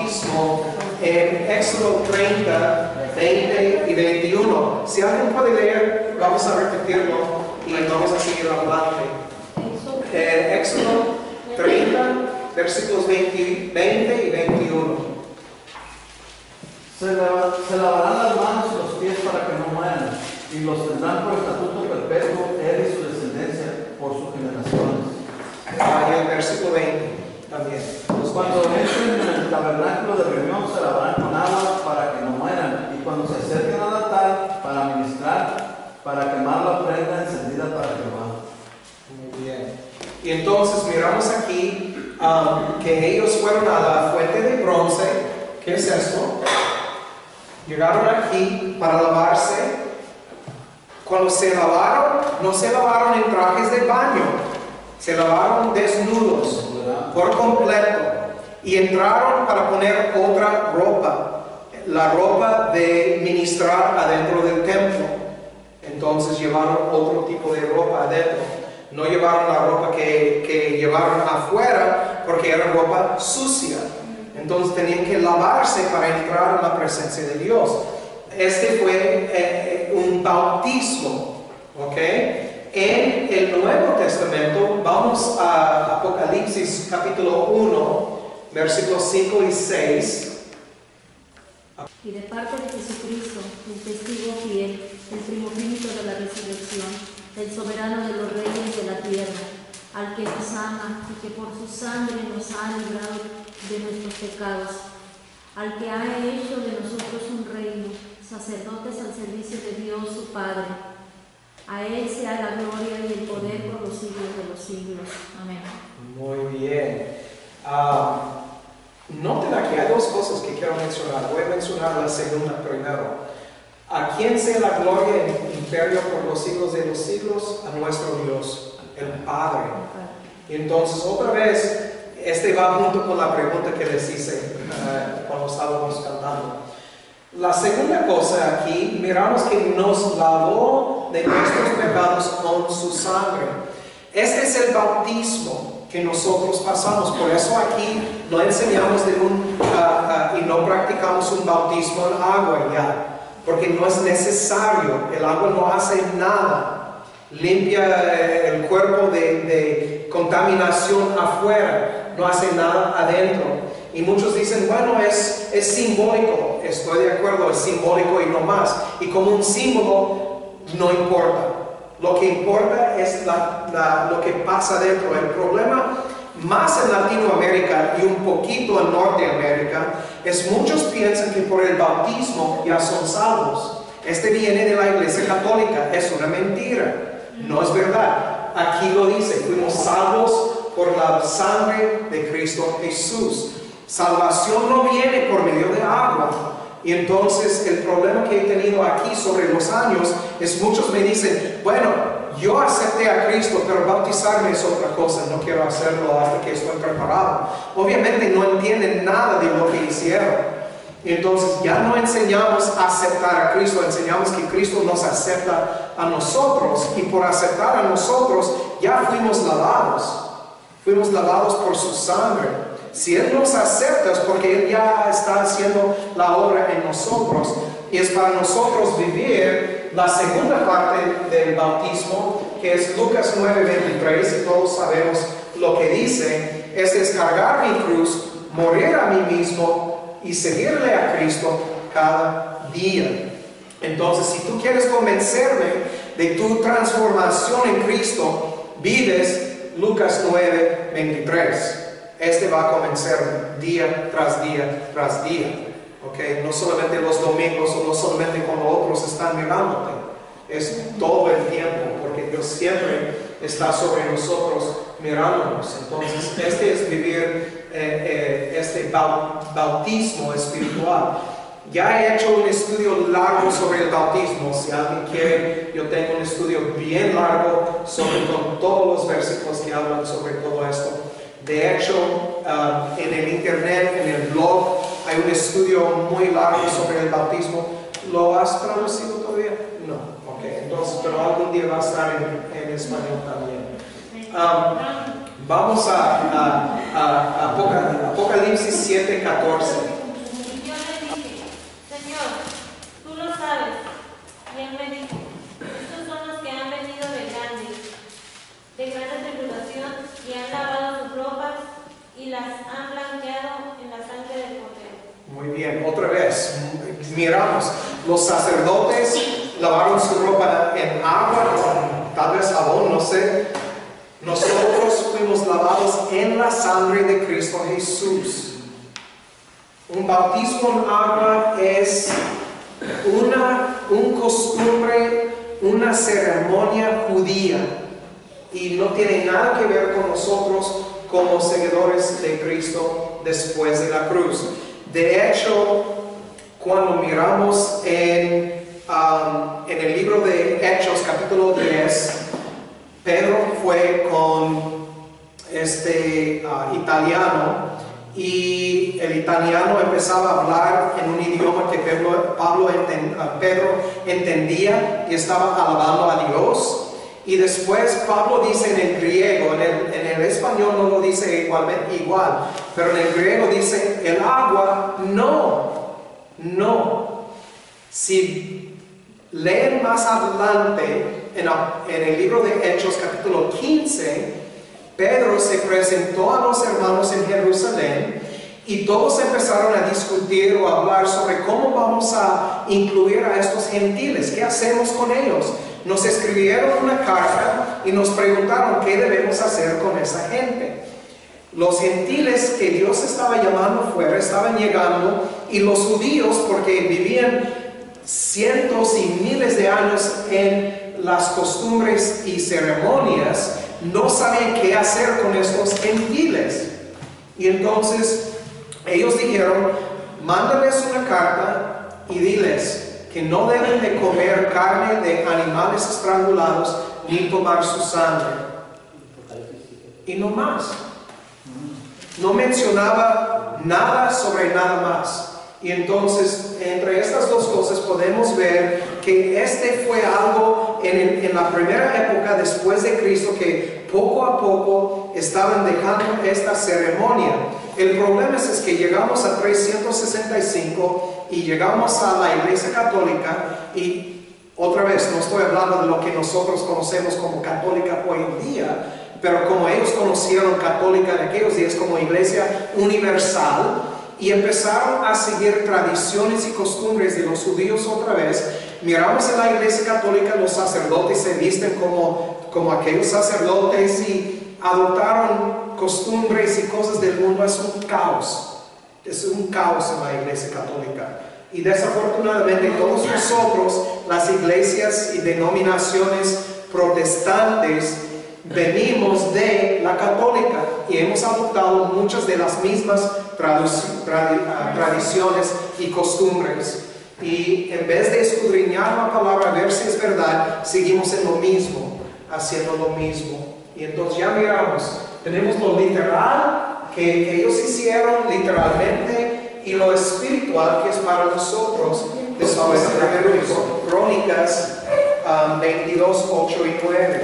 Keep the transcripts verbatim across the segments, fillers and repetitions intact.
bautismo en Éxodo treinta, veinte y veintiuno. Si alguien puede leer, vamos a repetirlo y vamos a seguir adelante. Eh, Éxodo treinta, versículos veinte, veinte y veintiuno. Se, lava, se lavarán las manos y los pies para que no mueran, y los tendrán por estatuto perpetuo, él y su descendencia, por sus generaciones. Ah, y el versículo veinte también. Pues cuando entren en el tabernáculo de reunión se lavarán con agua para que no mueran, y cuando se acerquen al altar para ministrar, para quemar la ofrenda encendida para Jehová. Muy bien. Y entonces miramos aquí um, que ellos fueron a la fuente de bronce. ¿Qué es esto? Llegaron aquí para lavarse. Cuando se lavaron, no se lavaron en trajes de baño, se lavaron desnudos por completo y entraron para poner otra ropa, la ropa de ministrar adentro del templo. Entonces llevaron otro tipo de ropa adentro. No llevaron la ropa que, que llevaron afuera porque era ropa sucia. Entonces tenían que lavarse para entrar en la presencia de Dios. Este fue eh, un bautismo, ¿ok? En el Nuevo Testamento, vamos a Apocalipsis capítulo uno, versículos cinco y seis. Y de parte de Jesucristo, el testigo fiel, el primogénito de la resurrección, el soberano de los reyes de la tierra, al que nos ama y que por su sangre nos ha librado de nuestros pecados, al que ha hecho de nosotros un reino, sacerdotes al servicio de Dios su Padre. A Él sea la gloria y el poder por los siglos de los siglos. Amén. Muy bien. Um, noten aquí, hay dos cosas que quiero mencionar. Voy a mencionar la segunda primero. A quien sea la gloria en el imperio por los siglos de los siglos, a nuestro Dios, el Padre. Y entonces otra vez, este va junto con la pregunta que les hice uh, cuando estábamos cantando. La segunda cosa aquí, miramos que nos lavó de nuestros pecados con su sangre. Este es el bautismo que nosotros pasamos. Por eso aquí no enseñamos de un, uh, uh, y no practicamos un bautismo en agua ya. Porque no es necesario, el agua no hace nada, limpia el cuerpo de, de contaminación afuera, no hace nada adentro. Y muchos dicen, bueno, es, es simbólico, estoy de acuerdo, es simbólico y no más. Y como un símbolo, no importa. Lo que importa es la, la, lo que pasa adentro. El problema más en Latinoamérica y un poquito en Norteamérica es muchos piensan que por el bautismo ya son salvos. Este viene de la Iglesia Católica, es una mentira, no es verdad. Aquí lo dice, fuimos salvos por la sangre de Cristo Jesús. Salvación no viene por medio de agua. Y entonces el problema que he tenido aquí sobre los años es muchos me dicen, bueno, yo acepté a Cristo, pero bautizarme es otra cosa, no quiero hacerlo hasta que estoy preparado. Obviamente no entienden nada de lo que hicieron. Entonces ya no enseñamos a aceptar a Cristo, enseñamos que Cristo nos acepta a nosotros, y por aceptar a nosotros ya fuimos lavados. Fuimos lavados por su sangre. Si Él nos acepta es porque Él ya está haciendo la obra en nosotros. Y es para nosotros vivir la segunda parte del bautismo, que es Lucas nueve veintitrés, y todos sabemos lo que dice, es descargar mi cruz, morir a mí mismo y seguirle a Cristo cada día. Entonces, si tú quieres convencerme de tu transformación en Cristo, vives Lucas nueve veintitrés. Este va a convencerme día tras día tras día. Okay, no solamente los domingos o no solamente cuando otros están mirándote, es todo el tiempo, porque Dios siempre está sobre nosotros mirándonos. Entonces este es vivir eh, eh, este bautismo espiritual. Ya he hecho un estudio largo sobre el bautismo. Si alguien quiere, yo tengo un estudio bien largo sobre con todos los versículos que hablan sobre todo esto. De hecho, uh, en el internet, en el blog, hay un estudio muy largo sobre el bautismo. ¿Lo has traducido todavía? No. Ok, entonces, pero algún día va a estar en, en español también. Um, vamos a, a, a, a Apocalipsis siete catorce. sabes. Y él me dijo, estos son los que han venido de grande, de grande tribulación, y han lavado sus ropas y las han blanqueado en la sangre del Cordero. Muy bien, otra vez, miramos, los sacerdotes lavaron su ropa en agua, con tal vez jabón, no sé. Nosotros fuimos lavados en la sangre de Cristo Jesús. Un bautismo en agua es una un costumbre, una ceremonia judía y no tiene nada que ver con nosotros como seguidores de Cristo después de la cruz. De hecho, cuando miramos en, um, en el libro de Hechos, capítulo diez, Pedro fue con este uh, italiano y el italiano empezaba a hablar en un idioma que Pedro, Pablo enten, uh, Pedro entendía y estaba alabando a Dios. Y después Pablo dice en el griego, en el, en el español no lo dice igualmente igual, pero en el griego dice el agua no, no. Si leen más adelante en, en el libro de Hechos capítulo quince, Pedro se presentó a los hermanos en Jerusalén y todos empezaron a discutir o a hablar sobre cómo vamos a incluir a estos gentiles, qué hacemos con ellos. Nos escribieron una carta y nos preguntaron qué debemos hacer con esa gente. Los gentiles que Dios estaba llamando fuera estaban llegando y los judíos, porque vivían cientos y miles de años en las costumbres y ceremonias, no sabían qué hacer con estos gentiles. Y entonces ellos dijeron, mándales una carta y diles que no deben de comer carne de animales estrangulados ni tomar su sangre. Y no más. No mencionaba nada sobre nada más. Y entonces, entre estas dos cosas podemos ver que este fue algo en, el, en la primera época después de Cristo que poco a poco estaban dejando esta ceremonia. El problema es, es que llegamos a trescientos sesenta y cinco y llegamos a la Iglesia Católica y otra vez no estoy hablando de lo que nosotros conocemos como católica hoy en día, pero como ellos conocieron católica en aquellos días como Iglesia Universal, y empezaron a seguir tradiciones y costumbres de los judíos otra vez. Miramos en la Iglesia Católica, los sacerdotes se visten como, como aquellos sacerdotes y adoptaron costumbres y cosas del mundo. Es un caos, es un caos en la Iglesia Católica. Y desafortunadamente todos nosotros, las iglesias y denominaciones protestantes, venimos de la católica y hemos adoptado muchas de las mismas tradiciones y costumbres. Y en vez de escudriñar la palabra, a ver si es verdad, seguimos en lo mismo, haciendo lo mismo. Y entonces ya miramos, tenemos lo literal que, que ellos hicieron literalmente y lo espiritual que es para nosotros. Después de Crónicas um, veintidós, ocho y nueve.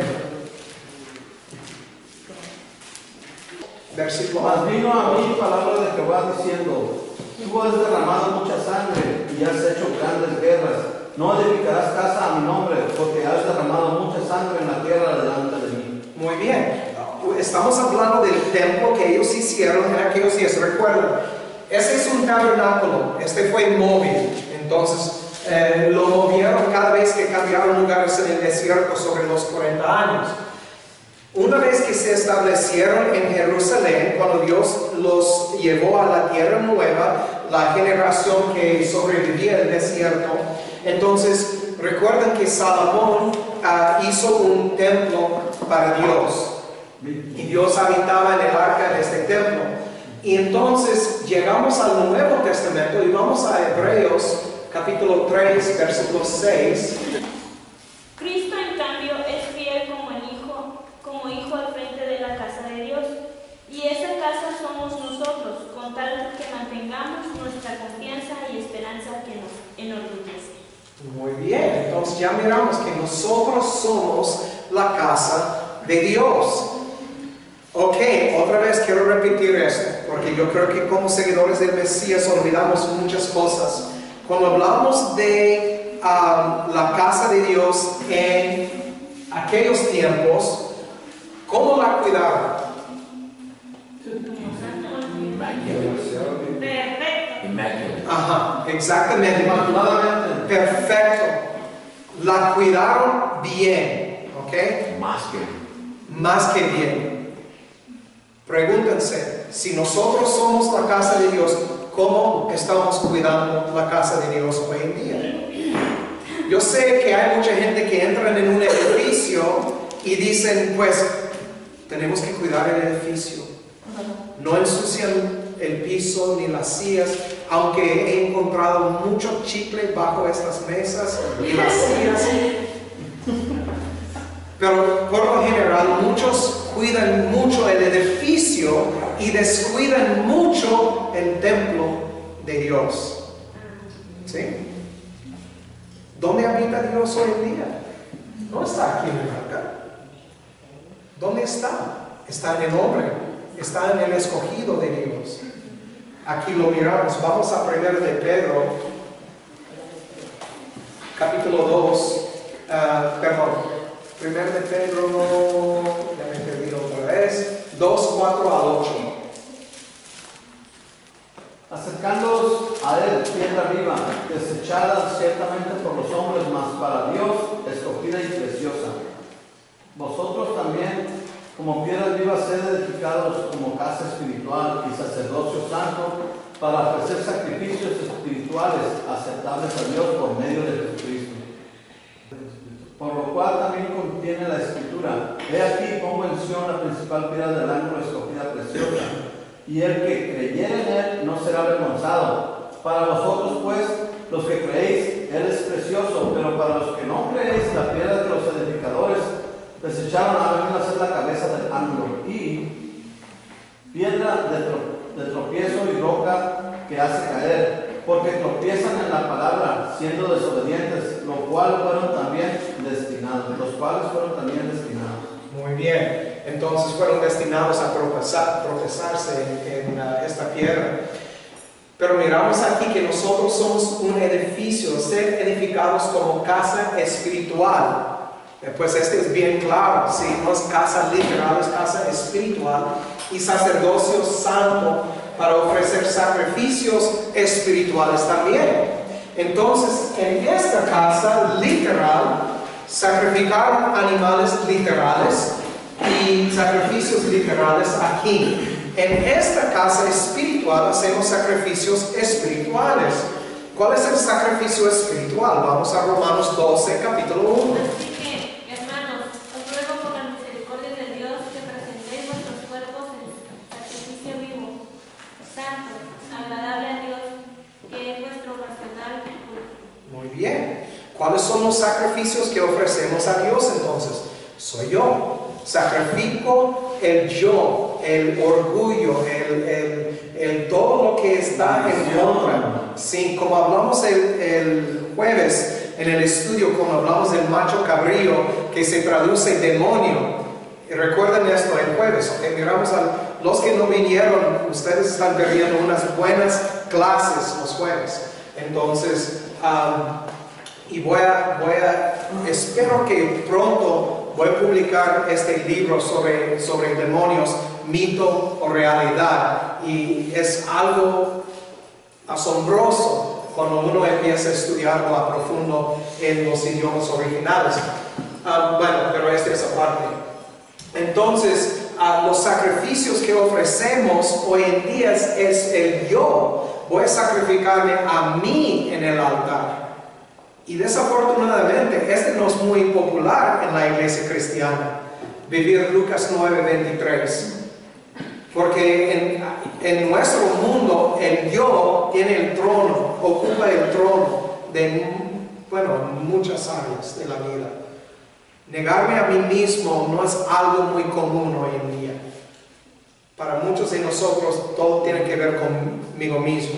Versículo. Mas vino a mí palabra de Jehová diciendo, tú has derramado mucha sangre y has hecho grandes guerras. No edificarás casa a mi nombre, porque has derramado mucha sangre en la tierra delante de mí. Muy bien. Estamos hablando del templo que ellos hicieron en aquellos días. Recuerden, ese es un tabernáculo. Este fue móvil. Entonces, eh, lo movieron cada vez que cambiaron lugares en el desierto sobre los cuarenta años. Una vez que se establecieron en Jerusalén, cuando Dios los llevó a la tierra nueva, la generación que sobrevivía al desierto, entonces recuerden que Salomón uh, hizo un templo para Dios. Y Dios habitaba en el arca de este templo. Y entonces llegamos al Nuevo Testamento y vamos a Hebreos capítulo tres, versículo seis. Cristo, en cambio, es fiel como el Hijo, como Hijo al frente de la casa de Dios. Y esa casa somos nosotros, con tal que mantengamos nuestra confianza y esperanza que nos enorgullece. Muy bien, entonces ya miramos que nosotros somos la casa de Dios. Ok, otra vez quiero repetir esto, porque yo creo que como seguidores del Mesías olvidamos muchas cosas. Cuando hablamos de um, la casa de Dios en aquellos tiempos, ¿cómo la cuidaron? Perfecto. Immaculate. Ajá, exactamente. Inmaculadamente. Perfecto. La cuidaron bien, ¿ok? Más que. Más que bien. Pregúntense, si nosotros somos la casa de Dios, ¿cómo estamos cuidando la casa de Dios hoy en día? Yo sé que hay mucha gente que entran en un edificio y dicen, pues, tenemos que cuidar el edificio. No ensucian el piso ni las sillas, aunque he encontrado mucho chicle bajo estas mesas y las sillas. Pero por lo general muchos cuidan mucho el edificio y descuidan mucho el templo de Dios. ¿Sí? ¿Dónde habita Dios hoy en día? No está aquí en el arca. ¿Dónde está? Está en el hombre, está en el escogido de Dios. Aquí lo miramos. Vamos a primero de Pedro, capítulo dos, uh, perdón. Primero de Pedro, ya me perdí otra vez, dos, cuatro al ocho. Acercándoos a él, piedra viva, desechada ciertamente por los hombres, mas para Dios escogida y preciosa. Vosotros también, como piedras vivas, sed edificados como casa espiritual y sacerdocio santo, para ofrecer sacrificios espirituales aceptables a Dios por medio de Jesucristo. Por lo cual también contiene la Escritura: he aquí pongo en Sión la principal piedra del ángulo, escogida preciosa, y el que creyere en él no será avergonzado. Para vosotros pues, los que creéis, él es precioso, pero para los que no creéis, la piedra de los edificadores desecharon a venir a ser la cabeza del ángulo, y piedra de, tro de tropiezo y roca que hace caer, porque tropiezan en la palabra, siendo desobedientes, lo cual fueron también destinados, los cuales fueron también destinados. Muy bien, entonces fueron destinados a tropezar, tropezarse en, en uh, esta piedra. Pero miramos aquí que nosotros somos un edificio, ser edificados como casa espiritual. Pues este es bien claro, ¿sí? No es casa literal, es casa espiritual y sacerdocio santo para ofrecer sacrificios espirituales también. Entonces, en esta casa literal, sacrificar animales literales y sacrificios literales aquí. En esta casa espiritual hacemos sacrificios espirituales. ¿Cuál es el sacrificio espiritual? Vamos a Romanos doce, capítulo uno. Así que, hermanos, os ruego por la misericordia de Dios que presentéis vuestros cuerpos en sacrificio vivo, santo, agradable a Dios, que es vuestro racional culto. Muy bien. ¿Cuáles son los sacrificios que ofrecemos a Dios entonces? Soy yo. Sacrifico el yo, el orgullo, el, el, el todo lo que está en contra. Sí, como hablamos el, el jueves en el estudio, como hablamos del macho cabrío que se traduce demonio. Y recuerden esto el jueves, ¿ok? Miramos a los que no vinieron, ustedes están perdiendo unas buenas clases los jueves. Entonces, um, y voy a, voy a, espero que pronto voy a publicar este libro sobre, sobre demonios, mito o realidad. Y es algo asombroso cuando uno empieza a estudiarlo a profundo en los idiomas originales. Uh, bueno, pero esta es aparte. Entonces, uh, los sacrificios que ofrecemos hoy en día es, es el yo. Voy a sacrificarme a mí en el altar. Y desafortunadamente, este no es muy popular en la iglesia cristiana, vivir Lucas nueve veintitrés. Porque en, en nuestro mundo, el yo tiene el trono, ocupa el trono de, bueno, muchas áreas de la vida. Negarme a mí mismo no es algo muy común hoy en día. Para muchos de nosotros, todo tiene que ver conmigo mismo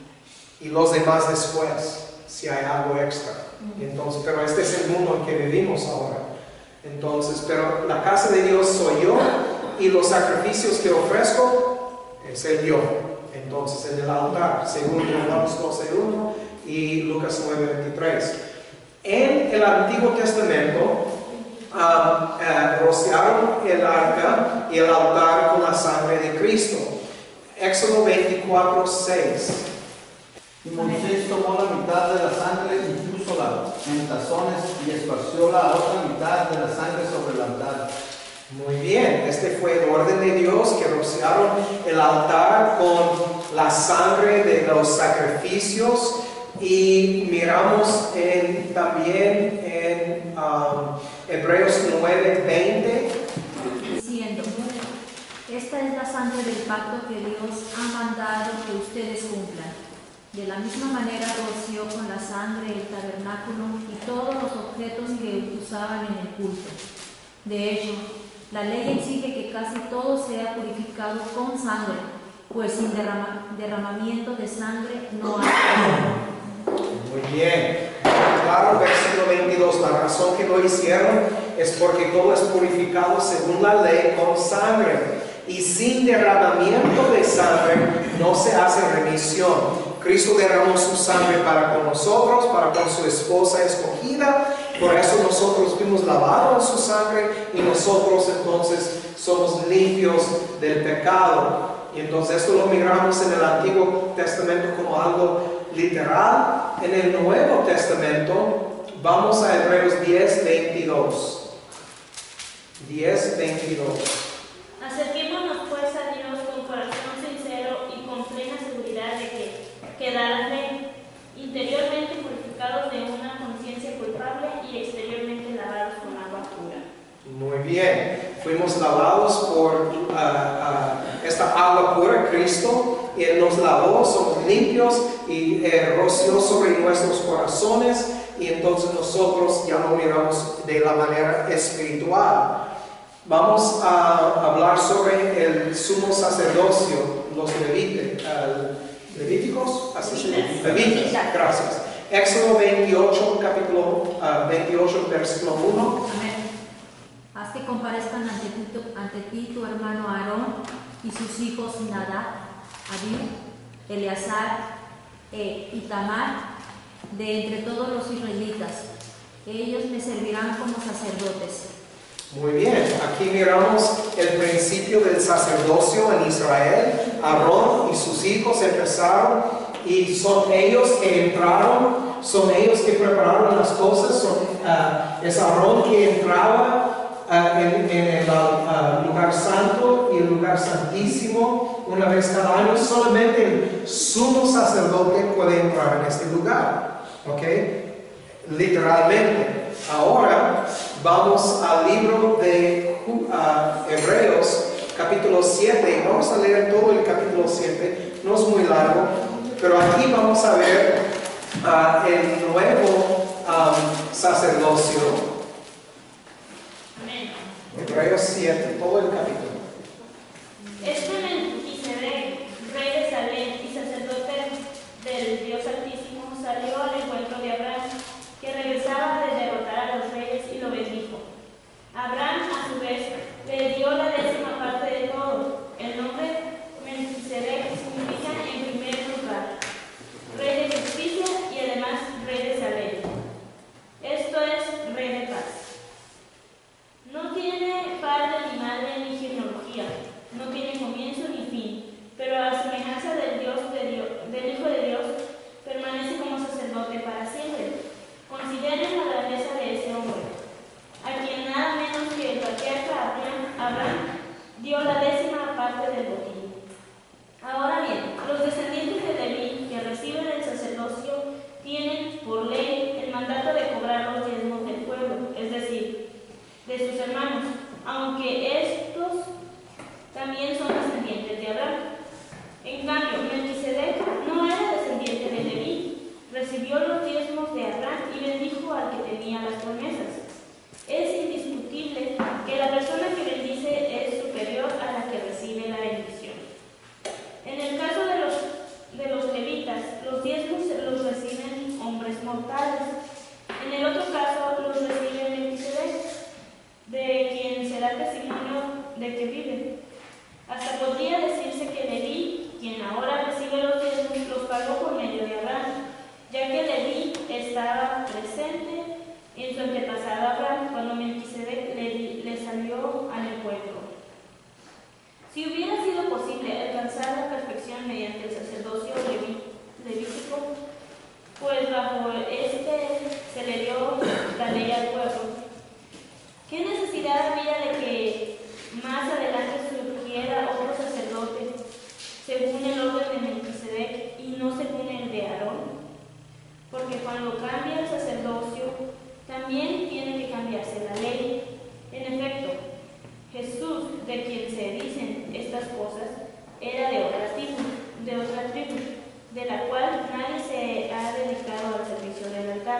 y los demás después, si hay algo extra. Entonces, pero este es el mundo en que vivimos ahora. Entonces, pero la casa de Dios soy yo y los sacrificios que ofrezco es el yo. Entonces, en el altar, según Romanos doce uno y Lucas nueve veintitrés. En el Antiguo Testamento, um, uh, rociaron el arca y el altar con la sangre de Cristo. Éxodo veinticuatro, seis. Y Moisés tomó la mitad de la sangre y púsola en tazones y esparció la otra mitad de la sangre sobre el altar. Muy bien, este fue el orden de Dios, que rociaron el altar con la sangre de los sacrificios. Y miramos en, también en um, Hebreos nueve, veinte. Diciendo, esta es la sangre del pacto que Dios ha mandado que ustedes cumplan. De la misma manera roció con la sangre el tabernáculo y todos los objetos que usaban en el culto. De hecho, la ley exige que casi todo sea purificado con sangre, pues sin derrama, derramamiento de sangre no hay perdón. Muy bien. Claro, versículo veintidós, la razón que lo hicieron es porque todo es purificado según la ley con sangre. Y sin derramamiento de sangre no se hace remisión. Cristo derramó su sangre para con nosotros, para con su esposa escogida. Por eso nosotros fuimos lavados en su sangre y nosotros entonces somos limpios del pecado. Y entonces esto lo miramos en el Antiguo Testamento como algo literal. En el Nuevo Testamento vamos a Hebreos diez, veintidós. diez, veintidós. Acerquémonos pues a Dios con corazón sincero y con plena seguridad de que quedarán interiormente purificados de una conciencia culpable y exteriormente lavados con agua pura. Muy bien, fuimos lavados por uh, uh, esta agua pura, Cristo, y Él nos lavó, somos limpios y eh, roció sobre nuestros corazones, y entonces nosotros ya no miramos de la manera espiritual. Vamos a hablar sobre el sumo sacerdocio, los levite, uh, levíticos, así se llama, levitas, gracias. Éxodo veintiocho, capítulo uh, veintiocho, versículo uno. Amén. Haz que comparezcan ante ti, ante ti tu hermano Aarón y sus hijos Nadab, Abiú, Eleazar e Itamar, de entre todos los israelitas. Ellos me servirán como sacerdotes. Muy bien, aquí miramos el principio del sacerdocio en Israel. Aarón y sus hijos empezaron y son ellos que entraron, son ellos que prepararon las cosas, son, uh, es Aarón que entraba uh, en, en el uh, lugar santo y el lugar santísimo una vez cada año. Solamente el sumo sacerdote puede entrar en este lugar, ¿ok? Literalmente. Ahora vamos al libro de uh, Hebreos, capítulo siete. Vamos a leer todo el capítulo siete, no es muy largo, pero aquí vamos a ver uh, el nuevo um, sacerdocio. Amén. Hebreos siete, todo el capítulo. Este Melquisedec, rey de Salem y sacerdote del Dios Altísimo, salió al encuentro de Abraham, que regresaba de derrotar a los reyes, y lo bendijo. Abraham, a su vez, le dio la décima parte de todo. El nombre Melquisedec significa en primer lugar rey de justicia y además rey de Salem. Esto es rey de paz. No tiene padre ni madre ni genealogía, no tiene comienzo ni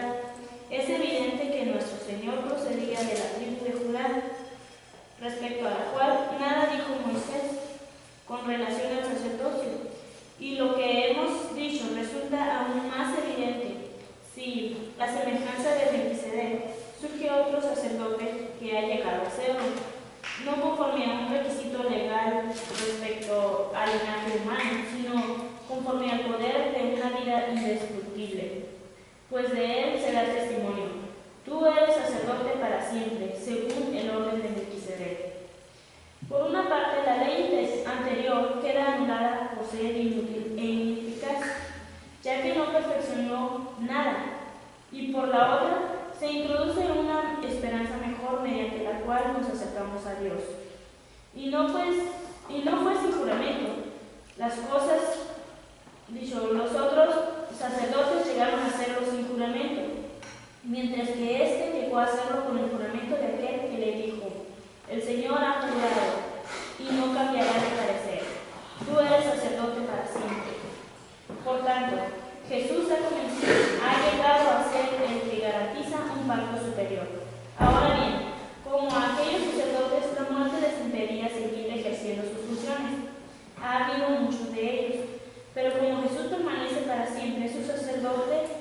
legal. Es evidente que nuestro Señor procedía de la tribu de Judá, respecto a la cual nada dijo Moisés con relación al sacerdocio. Y lo que hemos dicho resulta aún más evidente si la semejanza de Melquisedec surge otro sacerdote que ha llegado a serlo, no conforme a un requisito legal respecto al linaje humano, sino conforme al poder de una vida indestructible, pues de él se da testimonio: tú eres sacerdote para siempre, según el orden de Melquisedec. Por una parte, la ley anterior queda anulada por ser inútil e ineficaz, ya que no perfeccionó nada, y por la otra, se introduce una esperanza mejor mediante la cual nos acercamos a Dios. Y no, pues, y no fue sin juramento. Las cosas, dicho, los otros sacerdotes llegaron a hacerlo sin juramento, mientras que éste llegó a hacerlo con el juramento de aquel que le dijo: el Señor ha jurado y no cambiará de parecer. Tú eres sacerdote para siempre. Por tanto, Jesús ha, ha llegado a ser el que garantiza un pacto superior. Ahora bien, como a aquellos sacerdotes la muerte les impedía seguir ejerciendo sus funciones, ha habido muchos de ellos, pero como Jesús permanece para siempre, su sacerdote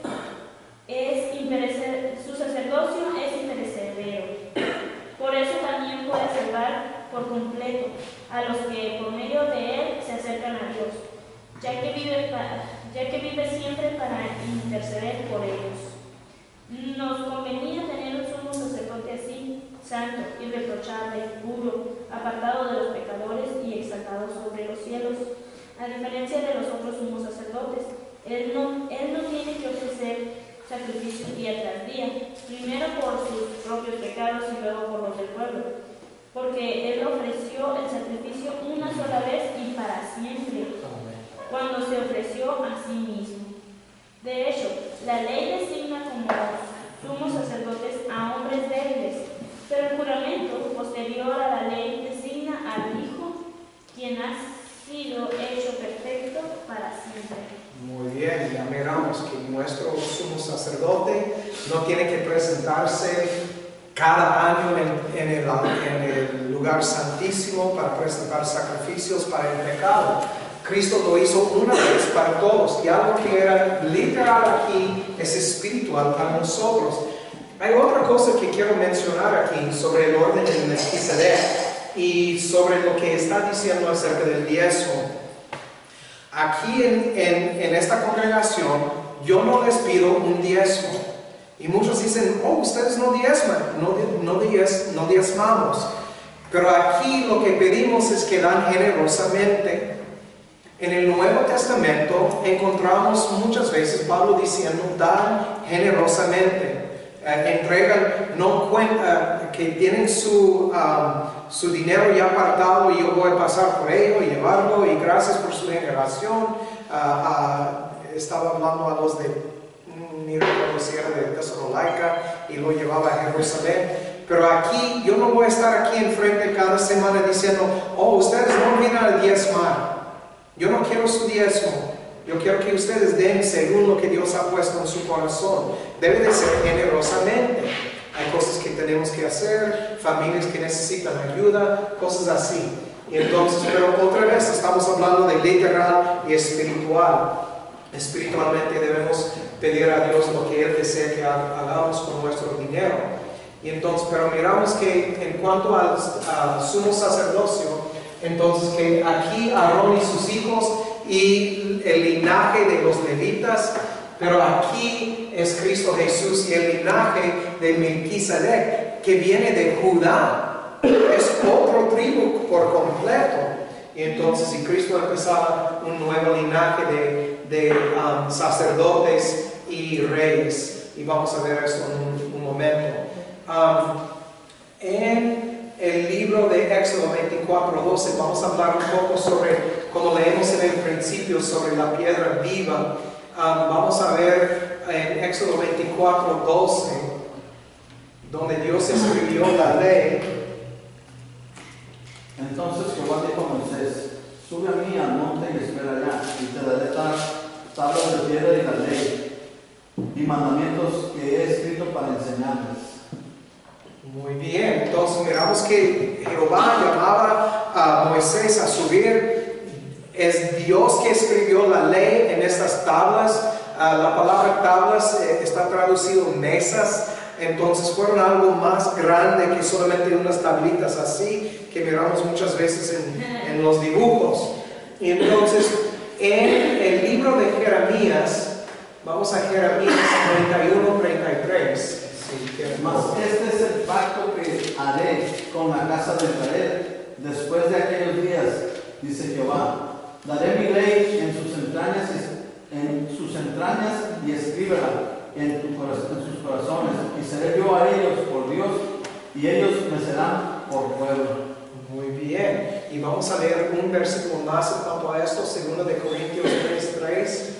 es imperecedero, su sacerdocio es imperecedero. Por eso también puede salvar por completo a los que por medio de él se acercan a Dios, ya que vive, para, ya que vive siempre para interceder por ellos. Nos convenía tener un sumo sacerdote así, santo, irreprochable, puro, apartado de los pecadores y exaltado sobre los cielos. A diferencia de los otros sumos sacerdotes, él no, él no tiene que ofrecer sacrificios día tras día, primero por sus propios pecados y luego por los del pueblo, porque él ofreció el sacrificio una sola vez y para siempre, cuando se ofreció a sí mismo. De hecho, la ley designa como sumos sacerdotes a hombres débiles, pero el juramento posterior a la ley designa al Hijo, quien ha sido hecho perfecto para siempre. Muy bien, ya miramos que nuestro sumo sacerdote no tiene que presentarse cada año en, en, el, en el lugar santísimo para presentar sacrificios para el pecado. Cristo lo hizo una vez para todos, y algo que era literal aquí es espiritual para nosotros. Hay otra cosa que quiero mencionar aquí sobre el orden de Melquisedec y sobre lo que está diciendo acerca del diezmo. Aquí en, en, en esta congregación yo no les pido un diezmo, y muchos dicen: oh, ustedes no diezman, no, no, diez, no diezmamos, pero aquí lo que pedimos es que dan generosamente. En el Nuevo Testamento encontramos muchas veces Pablo diciendo: dan generosamente. Uh, entregan, no cuentan, uh, que tienen su, um, su dinero ya apartado, y yo voy a pasar por ello y llevarlo, y gracias por su generación. Uh, uh, estaba hablando a los de, ni recuerdo si era de Tesalónica, y lo llevaba a Jerusalén. Pero aquí, yo no voy a estar aquí enfrente cada semana diciendo: oh, ustedes no vienen a diezmar. Yo no quiero su diezmo. Yo quiero que ustedes den según lo que Dios ha puesto en su corazón. Debe de ser generosamente. Hay cosas que tenemos que hacer, familias que necesitan ayuda, cosas así. Y entonces, pero otra vez estamos hablando de literal y espiritual. Espiritualmente debemos pedir a Dios lo que Él desea que hagamos con nuestro dinero. Y entonces, pero miramos que en cuanto al, al sumo sacerdocio, entonces que aquí Aarón y sus hijos y el linaje de los levitas, pero aquí es Cristo Jesús y el linaje de Melquisedec, que viene de Judá, es otro tribu por completo. Y entonces, si Cristo empezaba un nuevo linaje de, de um, sacerdotes y reyes, y vamos a ver esto en un, un momento. Um, en el libro de Éxodo veinticuatro doce vamos a hablar un poco sobre, como leemos en el principio, sobre la piedra viva. Um, vamos a ver en Éxodo veinticuatro doce, donde Dios escribió la ley. Entonces Jehová dijo a Moisés: sube a mí al monte y espera allá, y te daré tablas de piedra y la ley. Y y mandamientos que he escrito para enseñarles. Muy bien, entonces miramos que Jehová llamaba a Moisés a subir. Es Dios que escribió la ley en estas tablas. Uh, la palabra tablas eh, está traducido mesas. Entonces fueron algo más grande que solamente unas tablitas así que miramos muchas veces en, en los dibujos. Y entonces en el libro de Jeremías, vamos a Jeremías treinta y uno, treinta y tres. Mas este es el pacto que haré con la casa de Israel después de aquellos días, dice Jehová. Daré mi ley en sus entrañas, en sus entrañas y escríbela en, tu corazón, en sus corazones. Y seré yo a ellos por Dios y ellos me serán por pueblo. Muy bien. Y vamos a leer un versículo más en cuanto a esto, segundo de Corintios tres, tres.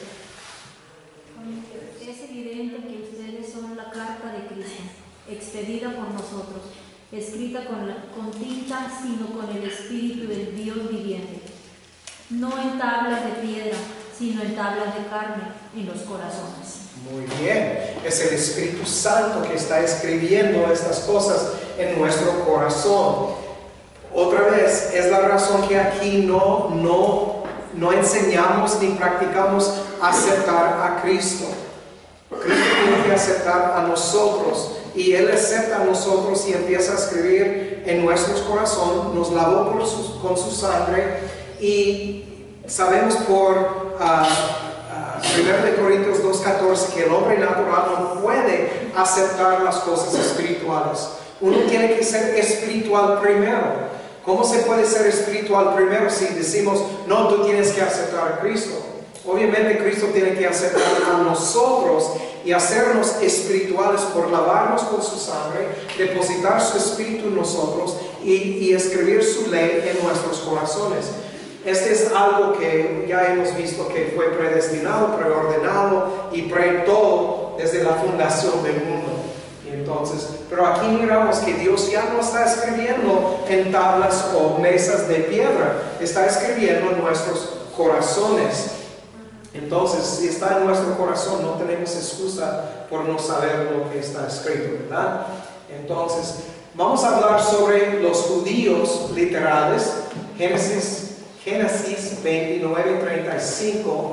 Es evidente que ustedes son la carta de Cristo, expedida por nosotros, escrita con, la, con tinta, sino con el Espíritu del Dios viviente. No en tablas de piedra, sino en tablas de carne en los corazones. Muy bien. Es el Espíritu Santo que está escribiendo estas cosas en nuestro corazón. Otra vez, es la razón que aquí no, no, no enseñamos ni practicamos aceptar a Cristo. Cristo tiene que aceptar a nosotros y Él acepta a nosotros y empieza a escribir en nuestros corazones. Nos lavó por su, con su sangre y sabemos por uh, uh, primero de Corintios dos, catorce que el hombre natural no puede aceptar las cosas espirituales. Uno tiene que ser espiritual primero. ¿Cómo se puede ser espiritual primero si decimos, no, tú tienes que aceptar a Cristo? Obviamente Cristo tiene que aceptar a nosotros y hacernos espirituales por lavarnos con su sangre, depositar su espíritu en nosotros y, y escribir su ley en nuestros corazones. Este es algo que ya hemos visto que fue predestinado, preordenado y pre todo desde la fundación del mundo. Entonces, pero aquí miramos que Dios ya no está escribiendo en tablas o mesas de piedra, está escribiendo en nuestros corazones. Entonces, si está en nuestro corazón, no tenemos excusa por no saber lo que está escrito, ¿verdad? Entonces, vamos a hablar sobre los judíos literales. Génesis, Génesis veintinueve, treinta y cinco.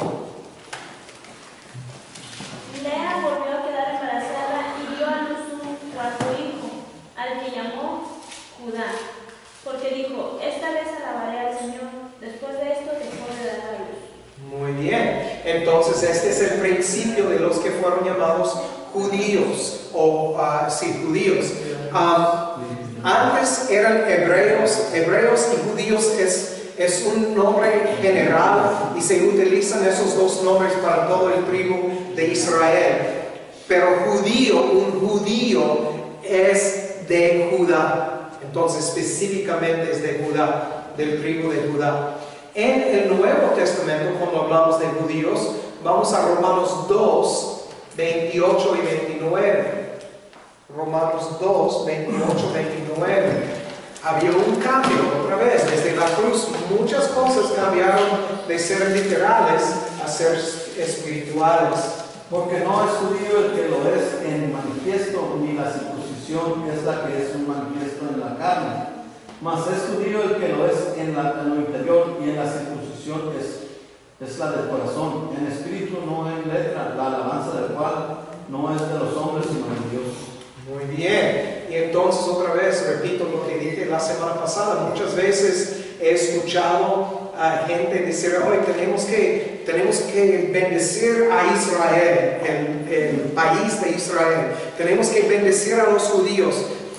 Lea volvió a quedar embarazada y dio a luz un cuarto hijo, al que llamó Judá, porque dijo, esta vez alabaré al Señor. Después de esto dejó de dar a luz. Muy bien, entonces este es el principio de los que fueron llamados judíos, o uh, sí, judíos. Um, antes eran hebreos, hebreos y judíos es, es un nombre general y se utilizan esos dos nombres para todo el tribu de Israel. Pero judío, un judío es de Judá, entonces específicamente es de Judá, del tribu de Judá. En el Nuevo Testamento, cuando hablamos de judíos, vamos a Romanos dos, veintiocho y veintinueve. Romanos dos, veintiocho, veintinueve. Había un cambio otra vez, desde la cruz. Muchas cosas cambiaron de ser literales a ser espirituales. Porque no es judío el que lo es en manifiesto, ni la circuncisión es la que es un manifiesto en la carne. Mas es judío el que lo es en, la, en lo interior, y en la circuncisión es, es la del corazón, en espíritu, no en letra, la alabanza del cual no es de los hombres, sino de Dios. Muy bien, y entonces otra vez repito lo que dije la semana pasada. Muchas veces he escuchado a gente decir, hoy tenemos que, tenemos que bendecir a Israel, el, el país de Israel, tenemos que bendecir a los judíos.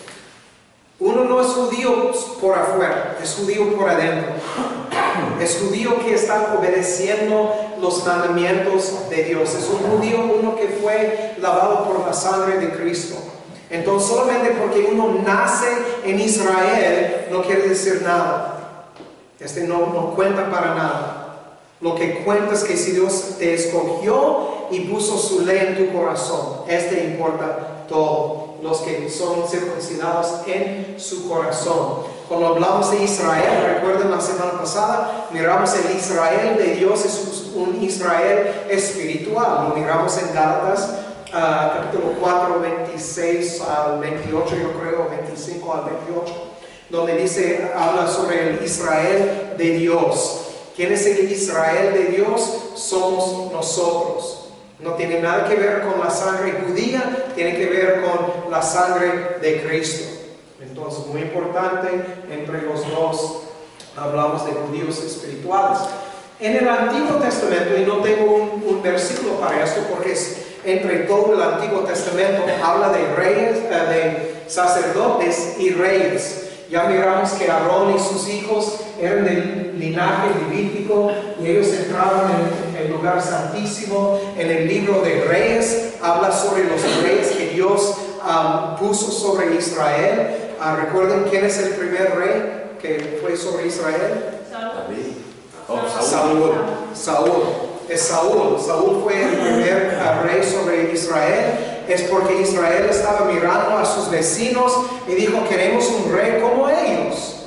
Uno no es judío por afuera, es judío por adentro. Es judío que está obedeciendo los mandamientos de Dios. Es un judío uno que fue lavado por la sangre de Cristo. Entonces solamente porque uno nace en Israel no quiere decir nada. Este no, no cuenta para nada. Lo que cuenta es que si Dios te escogió y puso su ley en tu corazón, este importa todo. Los que son circuncidados en su corazón. Cuando hablamos de Israel, recuerden la semana pasada, miramos el Israel de Dios, es un Israel espiritual. Lo miramos en Gálatas uh, capítulo cuatro, veintiséis al veintiocho, yo creo, veinticinco al veintiocho, donde dice, habla sobre el Israel de Dios. ¿Quién es el Israel de Dios? Somos nosotros. No tiene nada que ver con la sangre judía, tiene que ver con la sangre de Cristo. Entonces, muy importante, entre los dos hablamos de judíos espirituales. En el Antiguo Testamento, y no tengo un, un versículo para esto porque es entre todo el Antiguo Testamento, habla de reyes, de sacerdotes y reyes. Ya miramos que Aarón y sus hijos eran del linaje levítico y ellos entraban en el lugar santísimo. En el libro de Reyes habla sobre los reyes que Dios um, puso sobre Israel. Uh, ¿Recuerden quién es el primer rey que fue sobre Israel? David. Oh, Saúl. Saúl. Es Saúl. Saúl fue el primer uh, rey sobre Israel. Es porque Israel estaba mirando a sus vecinos y dijo, queremos un rey como ellos.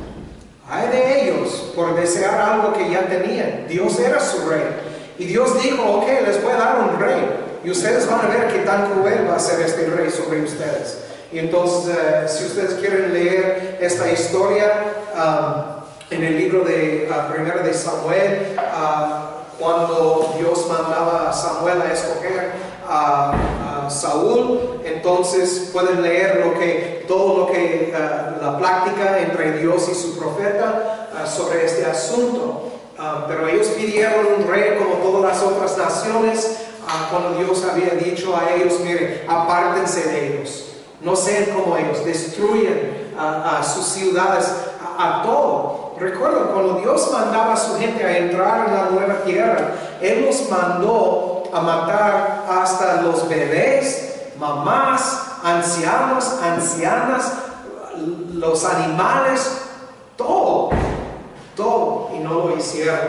Ay de ellos por desear algo que ya tenían. Dios era su rey. Y Dios dijo, ok, les voy a dar un rey. Y ustedes van a ver qué tan cruel va a ser este rey sobre ustedes. Y entonces, uh, si ustedes quieren leer esta historia um, en el libro de uh, primero de Samuel, uh, cuando Dios mandaba a Samuel a escoger a uh, Saúl, entonces pueden leer lo que, todo lo que uh, la plática entre Dios y su profeta uh, sobre este asunto. Uh, pero ellos pidieron un rey como todas las otras naciones, uh, cuando Dios había dicho a ellos, miren, apártense de ellos. No sean como ellos, destruyen a, a sus ciudades, a, a todo. Recuerden, cuando Dios mandaba a su gente a entrar en la nueva tierra, Él los mandó a matar hasta los bebés, mamás, ancianos, ancianas, los animales, todo, todo, y no lo hicieron.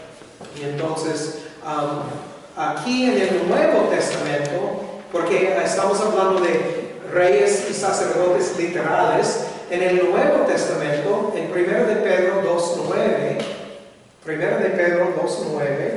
Y entonces, um, aquí en el Nuevo Testamento, porque estamos hablando de reyes y sacerdotes literales, en el Nuevo Testamento, en primero de Pedro dos nueve, primero de Pedro dos nueve,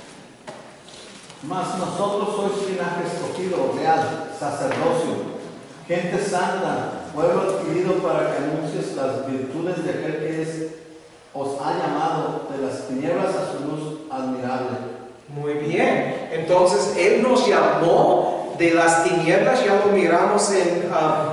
mas nosotros sois linaje escogido, real, sacerdocio, gente santa, pueblo adquirido para que anuncies las virtudes de aquel que es, os ha llamado de las tinieblas a su luz admirable. Muy bien, entonces Él nos llamó de las tinieblas, ya lo miramos en, uh,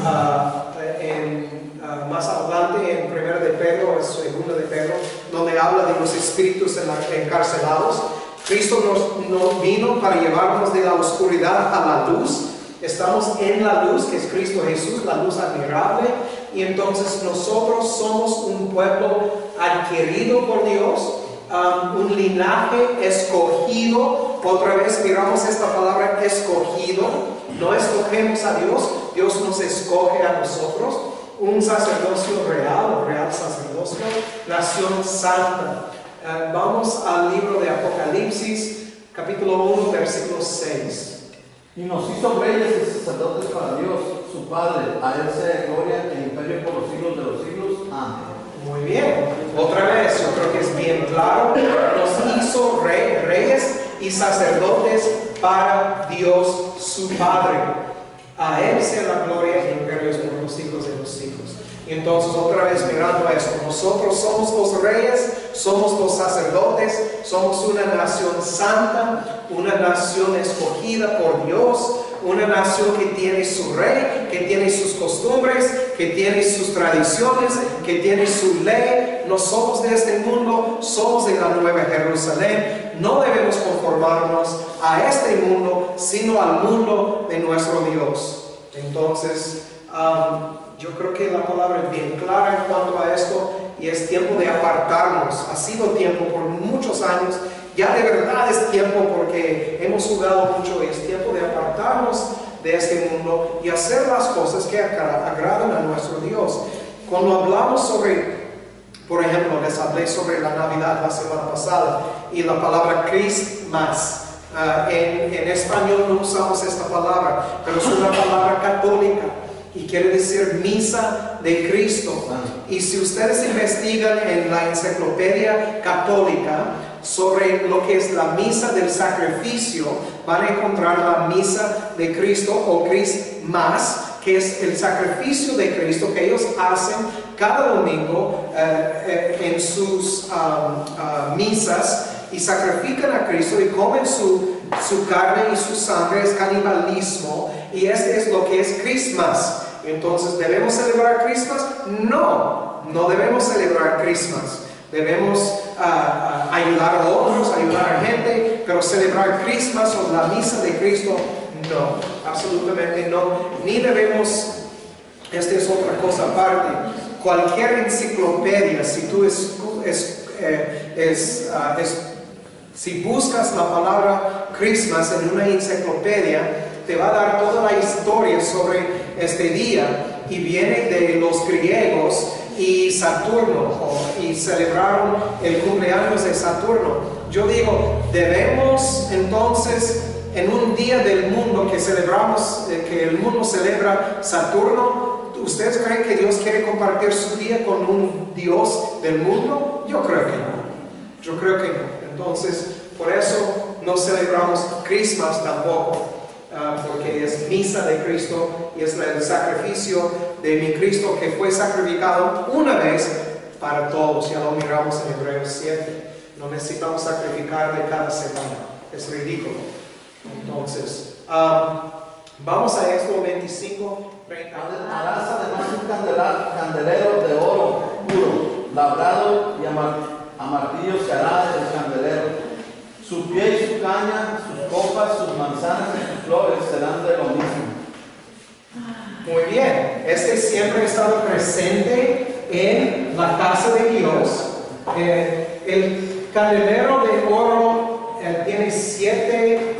uh, en uh, más adelante en primero de Pedro, en segundo de Pedro, donde habla de los espíritus encarcelados. Cristo nos, nos vino para llevarnos de la oscuridad a la luz. Estamos en la luz, que es Cristo Jesús, la luz admirable, y entonces nosotros somos un pueblo adquirido por Dios, um, un linaje escogido. Otra vez miramos esta palabra escogido. No escogemos a Dios, Dios nos escoge a nosotros. Un sacerdocio real, o real sacerdocio, nación santa. Uh, vamos al libro de Apocalipsis, capítulo uno, versículo seis. Y nos hizo reyes y sacerdotes para Dios, su Padre. A Él sea gloria e imperio por los siglos de los siglos. Amén. Muy bien. Otra vez, yo creo que es bien claro. Nos hizo rey, reyes y sacerdotes para Dios, su Padre. A Él sea la gloria y imperios por los siglos de los siglos. Y entonces otra vez mirando esto, nosotros somos los reyes, somos los sacerdotes, somos una nación santa, una nación escogida por Dios, una nación que tiene su rey, que tiene sus costumbres, que tiene sus tradiciones, que tiene su ley. No somos de este mundo, somos de la Nueva Jerusalén. No debemos conformarnos a este mundo, sino al mundo de nuestro Dios. Entonces, um, yo creo que la palabra es bien clara en cuanto a esto, y es tiempo de apartarnos. Ha sido tiempo por muchos años, ya de verdad es tiempo porque hemos jugado mucho, y es tiempo de apartarnos de este mundo y hacer las cosas que agradan a nuestro Dios. Cuando hablamos sobre, por ejemplo, les hablé sobre la Navidad la semana pasada y la palabra Christmas. Uh, en, en español no usamos esta palabra, pero es una palabra católica y quiere decir misa de Cristo. Y si ustedes investigan en la enciclopedia católica sobre lo que es la misa del sacrificio, van a encontrar la misa de Cristo o Christmas, que es el sacrificio de Cristo que ellos hacen cada domingo eh, eh, en sus um, uh, misas, y sacrifican a Cristo y comen su, su carne y su sangre. Es canibalismo, y este es lo que es Christmas. Entonces, ¿debemos celebrar Christmas? No, no debemos celebrar Christmas. Debemos uh, uh, ayudar a otros, ayudar a gente, pero celebrar Christmas o la misa de Cristo, no, absolutamente no. Ni debemos, esta es otra cosa aparte, cualquier enciclopedia, si tú es, es, eh, es, uh, es si buscas la palabra Christmas en una enciclopedia, te va a dar toda la historia sobre este día, y viene de los griegos y Saturno, o, y celebraron el cumpleaños de Saturno. Yo digo, debemos entonces, en un día del mundo que celebramos, eh, que el mundo celebra Saturno, ¿ustedes creen que Dios quiere compartir su día con un Dios del mundo? Yo creo que no. Yo creo que no. Entonces, por eso no celebramos Christmas tampoco, uh, porque es misa de Cristo y es el sacrificio de mi Cristo que fue sacrificado una vez para todos. Ya lo miramos en Hebreos siete. No necesitamos sacrificar de cada semana. Es ridículo. Entonces, um, vamos a Éxodo veinticinco, treinta. Harás además un candela- candelero de oro puro, labrado y a, mar- a martillo se hará el candelero. Su pie y su caña, sus copas, sus manzanas y sus flores serán de lo mismo. Muy bien, este siempre ha estado presente en la casa de Dios. Eh, el candelero de oro eh, tiene siete.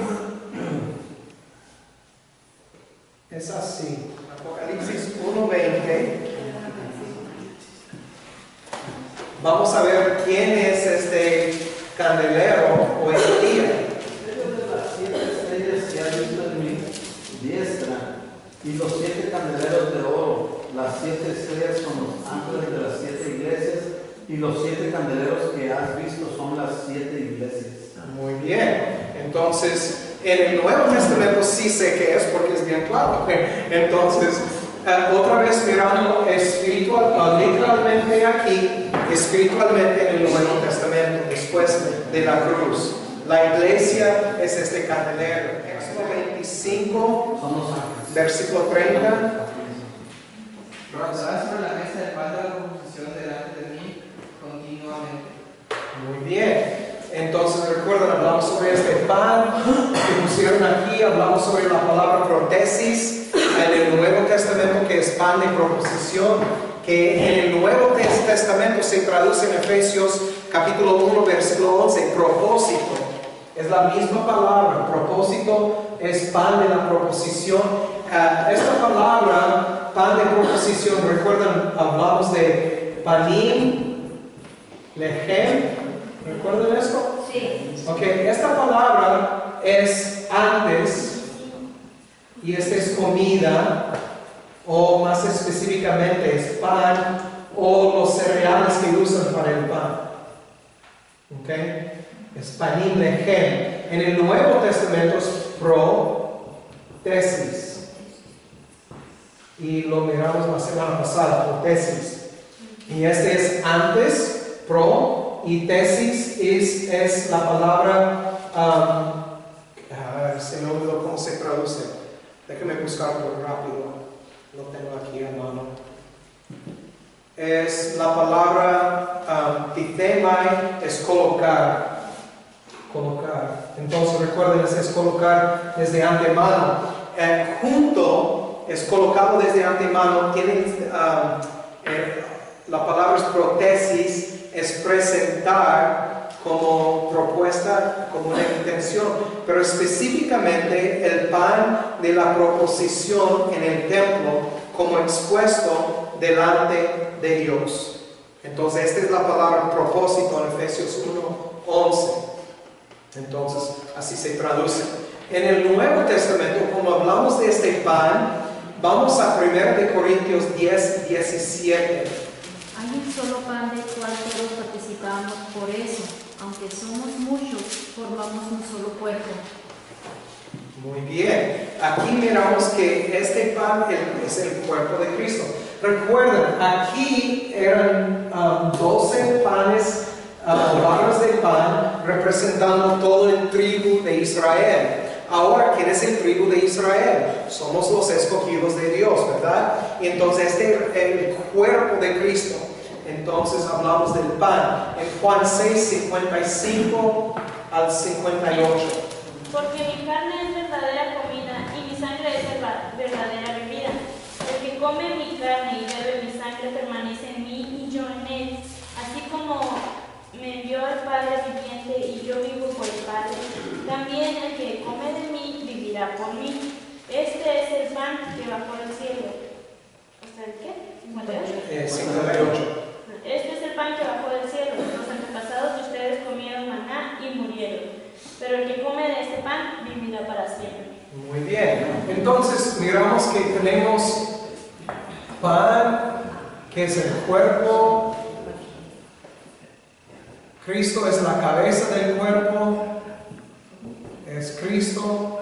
Es así, Apocalipsis uno veinte. Vamos a ver quién es este candelero hoy en día. De las siete estrellas que has visto en mi diestra, y los siete candeleros de oro, las siete estrellas son los ángeles de las siete iglesias, y los siete candeleros que has visto son las siete iglesias. Muy bien, entonces en el Nuevo Testamento sí sé qué es porque es bien claro. Entonces, uh, otra vez mirando espiritual, uh, literalmente aquí, espiritualmente en el Nuevo Testamento, después de la cruz. La iglesia es este candelero. Éxodo veinticinco, Son los ángeles. versículo treinta. Pondrás sobre la mesa el pan de la proposición delante de mí continuamente. Muy bien. Entonces, recuerdan, hablamos sobre este pan que pusieron aquí, hablamos sobre la palabra protesis en el Nuevo Testamento, que es pan de proposición, que en el Nuevo Testamento se traduce en Efesios capítulo uno, versículo once, propósito. Es la misma palabra, propósito es pan de la proposición. Uh, esta palabra, pan de proposición, recuerdan, hablamos de panim, lehem. ¿Recuerdan esto? Sí. Ok, esta palabra es antes, y esta es comida, o más específicamente es pan, o los cereales que usan para el pan. Ok, es panim lehem. En el Nuevo Testamento es protesis, y lo miramos la semana pasada, protesis. Y este es antes, pro. Y tesis es, es la palabra, um, a ver, se me olvidó cómo se traduce. Déjame buscarlo rápido. Lo tengo aquí a mano. Es la palabra um, tithemai, es colocar. Colocar. Entonces recuerden, es colocar desde antemano. Eh, junto es colocado desde antemano. Tienen, um, eh, la palabra es protesis. Es presentar como propuesta, como una intención, pero específicamente el pan de la proposición en el templo como expuesto delante de Dios. Entonces, esta es la palabra propósito en Efesios uno once. Entonces, así se traduce. En el Nuevo Testamento, cuando hablamos de este pan, vamos a primera de Corintios diez, diecisiete. Hay un solo pan del cual todos participamos, por eso, aunque somos muchos, formamos un solo cuerpo. Muy bien. Aquí miramos que este pan es el cuerpo de Cristo. Recuerden, aquí eran um, doce panes, uh, barras de pan, representando todo el tribu de Israel. Ahora, ¿quién es el tribu de Israel? Somos los escogidos de Dios, ¿verdad? Y entonces este es el cuerpo de Cristo. Entonces hablamos del pan. En Juan seis, cincuenta y cinco al cincuenta y ocho. Porque mi carne es verdadera comida y mi sangre es verda- verdadera bebida. El que come mi carne y bebe mi sangre permanece en mí y yo en él. Así como me envió el Padre viviente y yo vivo por el Padre, también el que come de mí vivirá por mí. Este es el pan que bajó del cielo. ¿Hasta el qué? ¿cincuenta y ocho? Eh, cincuenta y ocho. Este es el pan que bajó del cielo. Los antepasados de ustedes comieron maná y murieron. Pero el que come de este pan vivirá para siempre. Muy bien. Entonces miramos que tenemos pan, que es el cuerpo. Cristo es la cabeza del cuerpo. Es Cristo.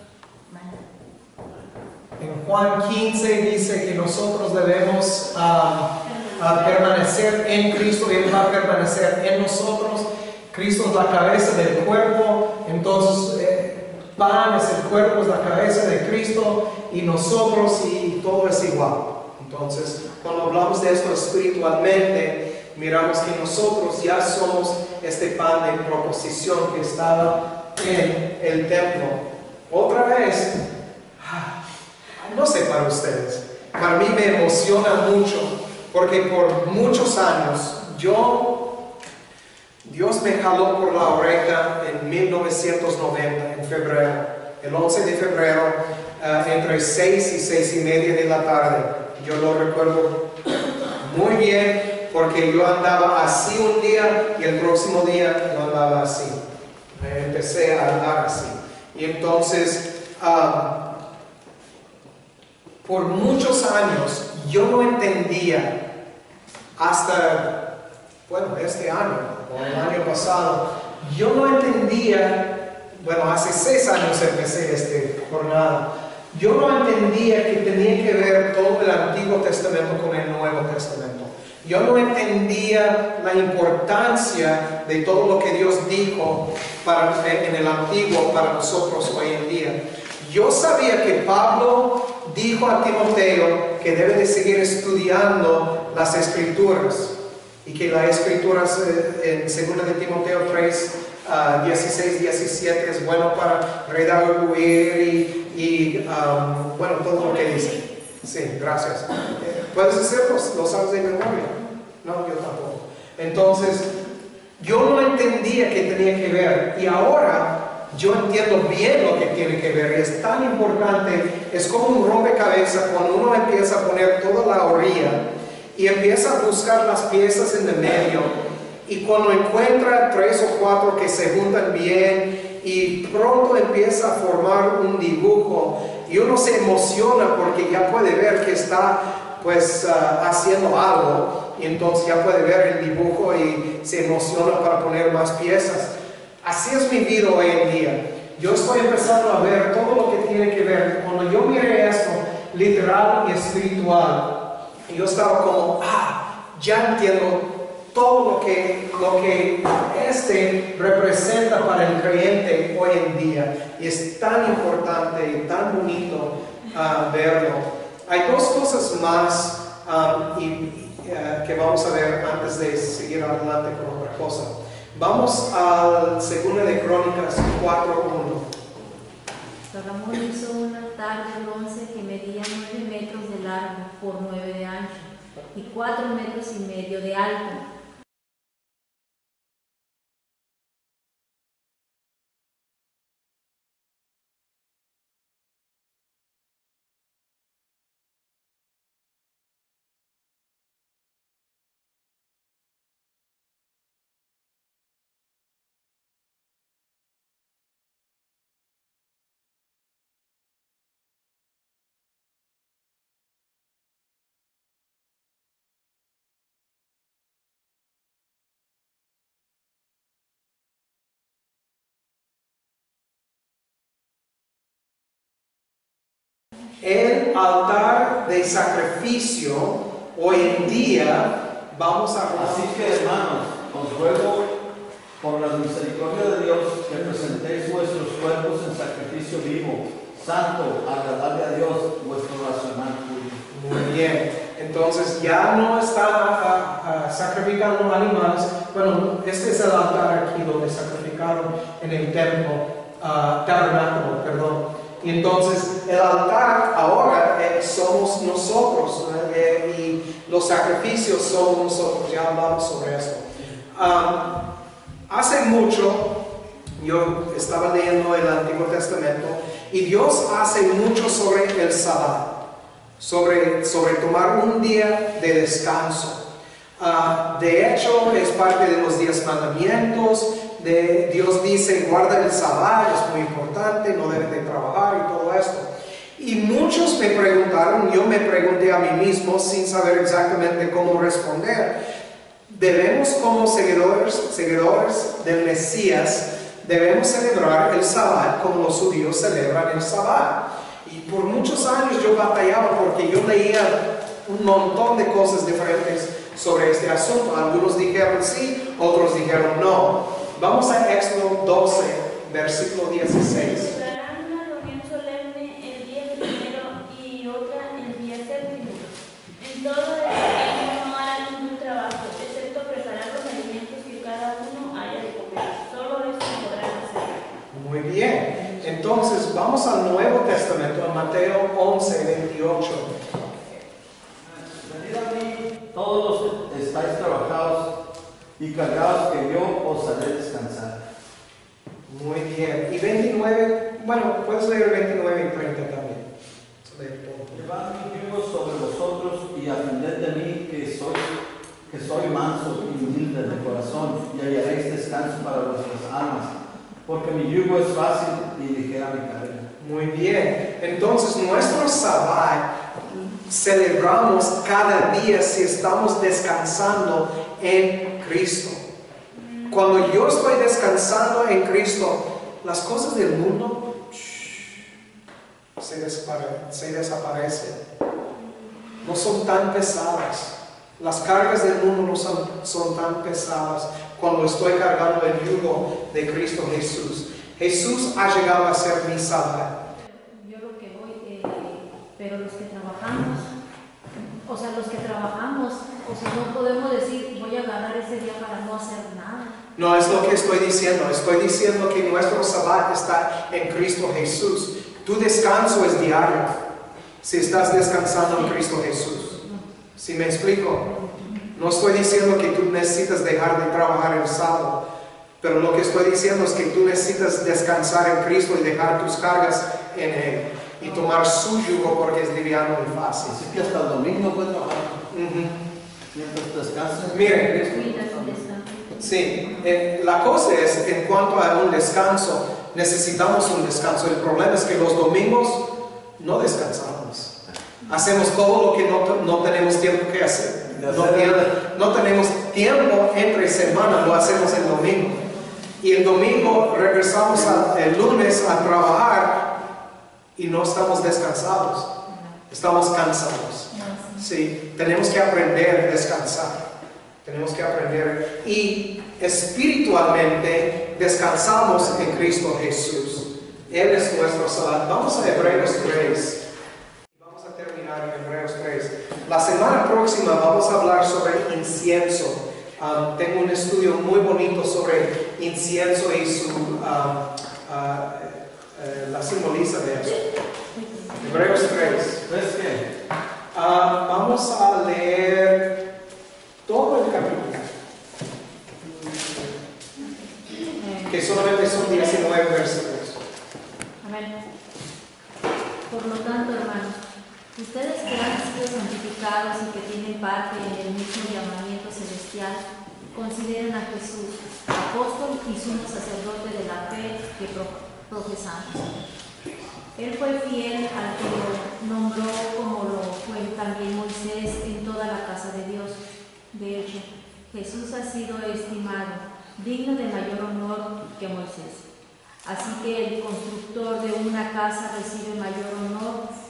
En Juan quince dice que nosotros debemos uh, uh, permanecer en Cristo y Él va a permanecer en nosotros. Cristo es la cabeza del cuerpo, entonces eh, pan es el cuerpo, es la cabeza de Cristo y nosotros y todo es igual. Entonces, cuando hablamos de esto espiritualmente, miramos que nosotros ya somos este pan de proposición que estaba en el templo. Otra vez, no sé para ustedes, para mí me emociona mucho, porque por muchos años yo... Dios me jaló por la oreja en mil novecientos noventa, en febrero, el once de febrero, uh, entre seis y seis y media de la tarde. Yo lo recuerdo muy bien porque yo andaba así un día y el próximo día yo andaba así. Me empecé a andar así. Y entonces, um, por muchos años, yo no entendía hasta, bueno, este año, o el año pasado, yo no entendía, bueno, hace seis años empecé esta jornada, yo no entendía que tenía que ver todo el Antiguo Testamento con el Nuevo Testamento. Yo no entendía la importancia de todo lo que Dios dijo para, en el Antiguo para nosotros hoy en día. Yo sabía que Pablo dijo a Timoteo que debe de seguir estudiando las Escrituras. Y que las escrituras eh, en segunda de Timoteo tres, uh, dieciséis, diecisiete es bueno para redarguir y, y um, bueno, todo lo que dice. Sí, gracias. Eh, ¿Puedes hacerlo? ¿Lo sabes de memoria? No, yo tampoco. Entonces, yo no entendía qué tenía que ver y ahora yo entiendo bien lo que tiene que ver y es tan importante, es como un rompecabezas cuando uno empieza a poner toda la orilla y empieza a buscar las piezas en el medio y cuando encuentra tres o cuatro que se juntan bien y pronto empieza a formar un dibujo y uno se emociona porque ya puede ver que está pues uh, haciendo algo y entonces ya puede ver el dibujo y se emociona para poner más piezas. Así es mi vida hoy en día. Yo estoy empezando a ver todo lo que tiene que ver. Cuando yo miré esto literal y espiritual, yo estaba como, ah, ya entiendo todo lo que, lo que este representa para el creyente hoy en día. Y es tan importante y tan bonito uh, verlo. Hay dos cosas más um, y, uh, que vamos a ver antes de seguir adelante con otra cosa. Vamos al segundo de Crónicas cuatro uno. Salomón hizo un altar de bronce que medía nueve metros de largo por nueve de ancho y cuatro metros y medio de alto. El altar de sacrificio, hoy en día, vamos a... Así que, hermanos, os ruego por la misericordia de Dios que presentéis vuestros cuerpos en sacrificio vivo, santo, agradable a Dios, vuestro racional culto. Muy bien. Entonces ya no está uh, uh, sacrificando animales. Bueno, este es el altar aquí donde sacrificaron en el templo, uh, tabernáculo, perdón. Y entonces el altar ahora eh, somos nosotros, eh, y los sacrificios somos nosotros. Ya hablamos sobre esto. Um, hace mucho yo estaba leyendo el Antiguo Testamento y Dios hace mucho sobre el sábado. Sobre, sobre tomar un día de descanso. Uh, de hecho, es parte de los diez mandamientos. De, Dios dice, guarda el sábado, es muy importante, no debes de trabajar y todo esto. Y muchos me preguntaron, yo me pregunté a mí mismo sin saber exactamente cómo responder. Debemos, como seguidores, seguidores del Mesías, debemos celebrar el sábado como los judíos celebran el sábado. Y por muchos años yo batallaba porque yo leía un montón de cosas diferentes sobre este asunto. Algunos dijeron sí, otros dijeron no. Vamos a Éxodo doce, versículo dieciséis. Celebrarán una reunión solemne el día primero y otra el día séptimo. En todo el año no harán ningún trabajo, excepto preparar los alimentos que cada uno haya de comer. Solo eso podrán hacer. Muy bien. Entonces, vamos al Nuevo Testamento, a Mateo once, veintiocho. Venid a mí, todos los que estáis trabajados y cargados, que yo os haré descansar. Muy bien. Y veintinueve, bueno, puedes leer veintinueve y treinta también. Llevad mi yugo sobre vosotros y aprended de mí, que soy, que soy manso y humilde de corazón, y hallaréis descanso para vuestras almas. Porque mi yugo es fácil y ligera mi carga. Muy bien. Entonces, nuestro Sabbat celebramos cada día si estamos descansando en Cristo. Cuando yo estoy descansando en Cristo, las cosas del mundo shh, se, despare- se desaparecen. No son tan pesadas. Las cargas del mundo no son, son tan pesadas cuando estoy cargando el yugo de Cristo Jesús. Jesús ha llegado a ser mi Sabbat. Yo lo que voy, eh, pero los que trabajamos, o sea, los que trabajamos, o sea, no podemos decir, voy a agarrar ese día para no hacer nada. No es lo que estoy diciendo. Estoy diciendo que nuestro Sabbat está en Cristo Jesús. Tu descanso es diario si estás descansando en Cristo Jesús. ¿Sí me explico? No estoy diciendo que tú necesitas dejar de trabajar el sábado, pero lo que estoy diciendo es que tú necesitas descansar en Cristo y dejar tus cargas en Él y tomar su yugo porque es liviano y fácil. Así que hasta el domingo puedes trabajar Uh-huh. mientras descansas. Miren, Cuida tu descanso. sí, eh, la cosa es, en cuanto a un descanso, necesitamos un descanso. El problema es que los domingos no descansamos. Hacemos todo lo que no, no tenemos tiempo que hacer. No, no tenemos tiempo entre semana, lo hacemos el domingo. Y el domingo regresamos a, el lunes a trabajar y no estamos descansados. Estamos cansados. Sí, tenemos que aprender a descansar. Tenemos que aprender. Y espiritualmente descansamos en Cristo Jesús. Él es nuestro Sabbat. Vamos a Hebreos tres. Terminar en Hebreos tres. La semana próxima vamos a hablar sobre incienso. Um, tengo un estudio muy bonito sobre incienso y su um, uh, uh, la simboliza de eso. Hebreos tres. ¿Ves qué? Uh, vamos a leer todo el capítulo, que solamente son diecinueve versículos. Amén. Por lo tanto, hermanos, ustedes que han sido santificados y que tienen parte en el mismo llamamiento celestial, consideren a Jesús, apóstol y sumo sacerdote de la fe que profesamos. Él fue fiel al que lo nombró, como lo fue también Moisés en toda la casa de Dios. De hecho, Jesús ha sido estimado digno de mayor honor que Moisés. Así que el constructor de una casa recibe mayor honor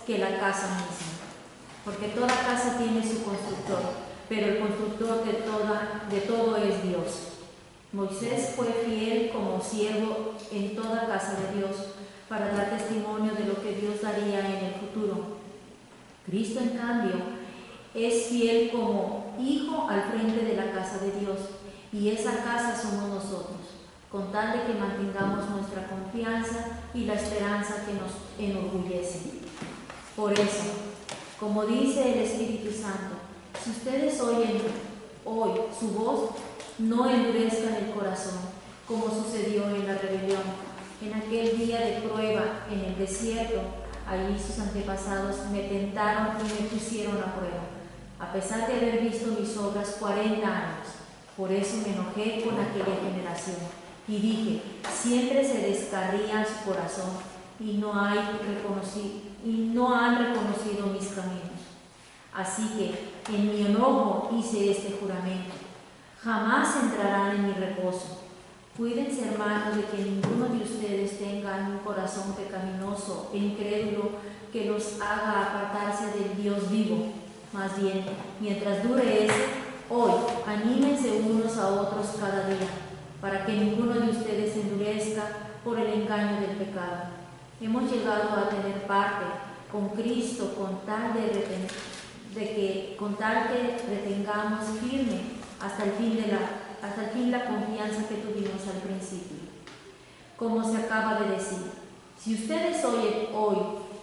que la casa misma. Porque toda casa tiene su constructor, pero el constructor de, toda, de todo es Dios. Moisés fue fiel como siervo en toda casa de Dios para dar testimonio de lo que Dios daría en el futuro. Cristo, en cambio, es fiel como hijo al frente de la casa de Dios, y esa casa somos nosotros, con tal de que mantengamos nuestra confianza y la esperanza que nos enorgullece. Por eso, como dice el Espíritu Santo, si ustedes oyen hoy su voz, no endurezcan el corazón, como sucedió en la rebelión, en aquel día de prueba en el desierto. Allí sus antepasados me tentaron y me pusieron a prueba, a pesar de haber visto mis obras cuarenta años. Por eso me enojé con aquella generación y dije, siempre se descarrían su corazón y no, hay reconocido, y no han reconocido mis caminos. Así que en mi enojo hice este juramento: jamás entrarán en mi reposo. Cuídense, hermanos, de que ninguno de ustedes tenga un corazón pecaminoso e incrédulo que los haga apartarse del Dios vivo. Más bien, mientras dure ese, hoy, anímense unos a otros cada día, para que ninguno de ustedes se endurezca por el engaño del pecado. Hemos llegado a tener parte con Cristo con tal de, reten de que con tal que retengamos firme hasta el fin de la hasta el fin la confianza que tuvimos al principio. Como se acaba de decir, si ustedes oyen hoy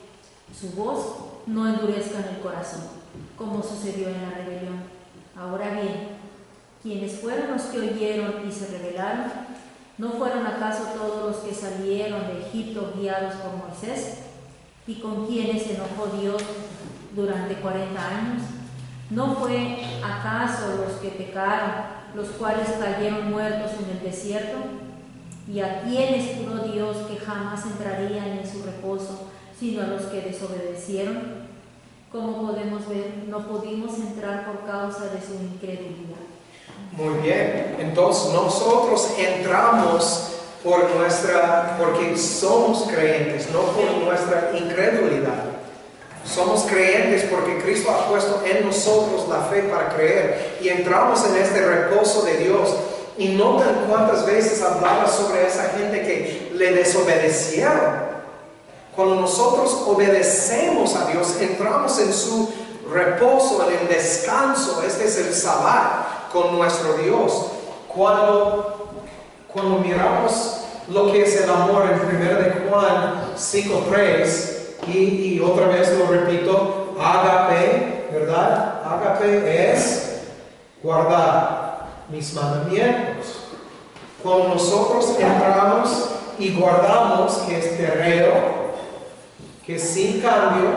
su voz, no endurezcan el corazón, como sucedió en la rebelión. Ahora bien, quienes fueron los que oyeron y se rebelaron, ¿no fueron acaso todos los que salieron de Egipto guiados por Moisés? ¿Y con quienes se enojó Dios durante cuarenta años? ¿No fue acaso los que pecaron, los cuales cayeron muertos en el desierto? ¿Y a quienes juró Dios que jamás entrarían en su reposo, sino a los que desobedecieron? Como podemos ver, no pudimos entrar por causa de su incredulidad. Muy bien, entonces nosotros entramos por nuestra, porque somos creyentes, no por nuestra incredulidad. Somos creyentes porque Cristo ha puesto en nosotros la fe para creer y entramos en este reposo de Dios. Y notan cuántas veces hablaba sobre esa gente que le desobedecieron. Cuando nosotros obedecemos a Dios, entramos en su reposo, en el descanso. Este es el Sabbat con nuestro Dios. Cuando, cuando miramos lo que es el amor en primera de Juan cinco tres, y, y otra vez lo repito, ágape, ¿verdad? Ágape es guardar mis mandamientos. Cuando nosotros entramos y guardamos, que es terreno, que sin cambio,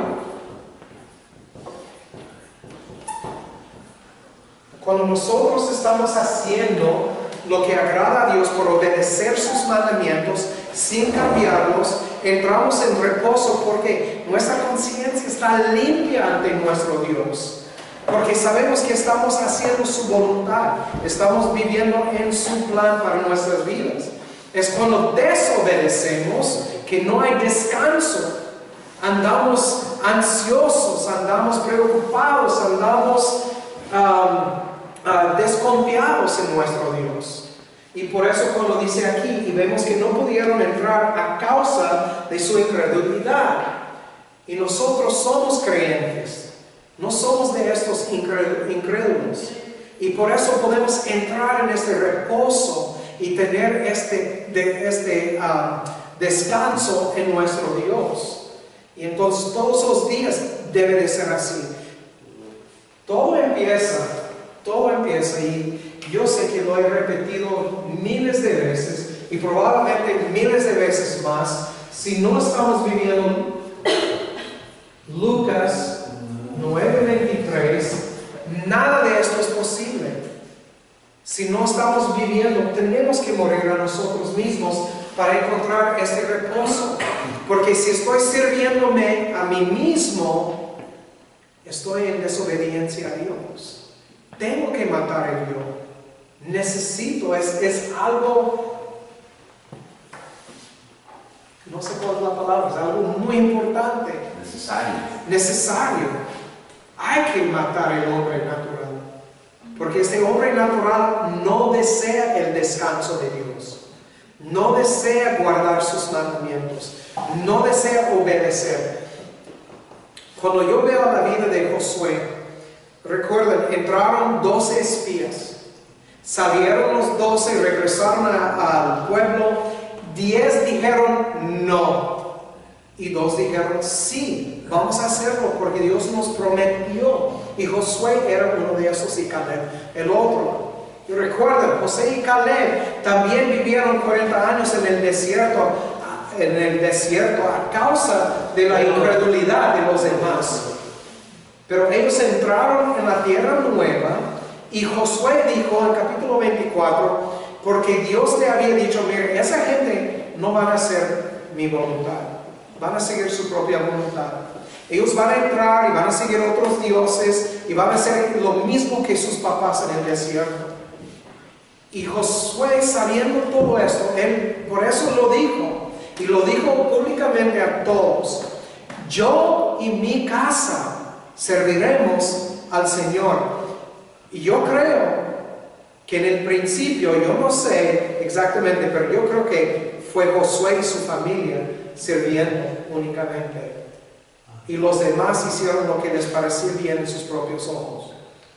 cuando nosotros estamos haciendo lo que agrada a Dios por obedecer sus mandamientos sin cambiarlos, entramos en reposo porque nuestra conciencia está limpia ante nuestro Dios. Porque sabemos que estamos haciendo su voluntad, estamos viviendo en su plan para nuestras vidas. Es cuando desobedecemos que no hay descanso. Andamos ansiosos, andamos preocupados, andamos um, uh, desconfiados en nuestro Dios. Y por eso cuando dice aquí, y vemos que no pudieron entrar a causa de su incredulidad. Y nosotros somos creyentes, no somos de estos incrédulos. Y por eso podemos entrar en este reposo y tener este, de, este uh, descanso en nuestro Dios. Y entonces todos los días debe de ser así. Todo empieza, todo empieza y yo sé que lo he repetido miles de veces y probablemente miles de veces más. Si no estamos viviendo Lucas nueve veintitrés, nada de esto es posible. Si no estamos viviendo, tenemos que morir a nosotros mismos para encontrar este reposo. Porque si estoy sirviéndome a mí mismo, estoy en desobediencia a Dios. Tengo que matar el yo. Necesito, es, es algo, no sé cuál es la palabra, es algo muy importante. Necesario. necesario. Hay que matar el hombre natural. Porque este hombre natural no desea el descanso de Dios. No desea guardar sus mandamientos. No desea obedecer. Cuando yo veo la vida de Josué, recuerden, entraron doce espías. Salieron los doce y regresaron a, al pueblo. Diez dijeron no. Y dos dijeron sí, vamos a hacerlo porque Dios nos prometió. Y Josué era uno de esos y Caleb el otro. Y recuerden, José y Caleb también vivieron cuarenta años en el desierto, en el desierto a causa de la incredulidad de los demás. Pero ellos entraron en la tierra nueva y Josué dijo en capítulo veinticuatro, porque Dios le había dicho, mire, esa gente no van a hacer mi voluntad, van a seguir su propia voluntad. Ellos van a entrar y van a seguir otros dioses y van a hacer lo mismo que sus papás en el desierto. Y Josué, sabiendo todo esto, él por eso lo dijo, y lo dijo públicamente a todos: yo y mi casa serviremos al Señor. Y yo creo que en el principio, yo no sé exactamente, pero yo creo que fue Josué y su familia sirviendo únicamente. Y los demás hicieron lo que les parecía bien en sus propios ojos.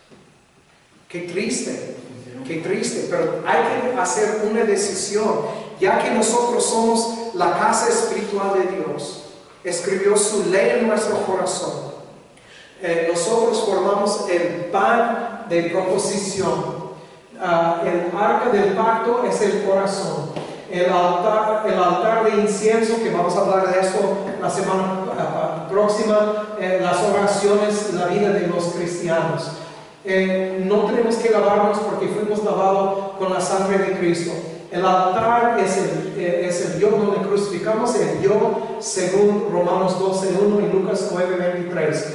Qué triste, qué triste, pero hay que hacer una decisión, ya que nosotros somos la casa espiritual de Dios. Escribió su ley en nuestro corazón. Eh, nosotros formamos el pan de proposición. Uh, el arca del pacto es el corazón. El altar, el altar de incienso, que vamos a hablar de esto la semana uh, próxima, eh, las oraciones, la vida de los cristianos. Eh, no tenemos que lavarnos porque fuimos lavados con la sangre de Cristo. El altar es el, eh, es el yo donde crucificamos el yo, según Romanos doce uno y Lucas nueve veintitrés.